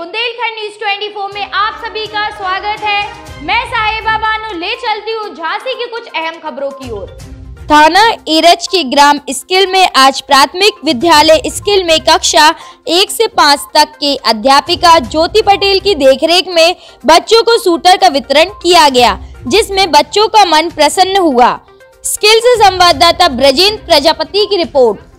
Bundelkhand news 24 में आप सभी का स्वागत है। मैं साहिबा बानो ले चलती हूँ झांसी की कुछ अहम खबरों की ओर। थाना एरच के ग्राम स्किल में आज प्राथमिक विद्यालय स्किल में कक्षा 1 से 5 तक के अध्यापिका ज्योति पटेल की देखरेख में बच्चों को सूटर का वितरण किया गया, जिसमें बच्चों का मन प्रसन्न हुआ। स्किल से संवाददाता ब्रजेंद्र प्रजापति की रिपोर्ट।